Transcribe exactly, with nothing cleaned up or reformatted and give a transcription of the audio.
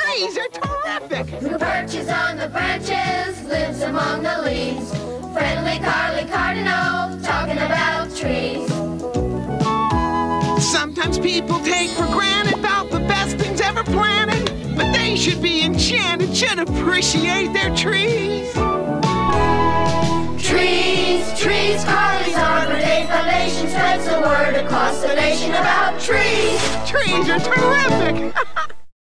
Trees are terrific! Who perches on the branches, lives among the leaves. Friendly Carly Cardinal, talking about trees. Sometimes people take for granted about the best things ever planted, but they should be enchanted, should appreciate their trees. Trees, trees, Carly's Arbor Day Foundation spreads the word across the nation about trees. Trees are terrific!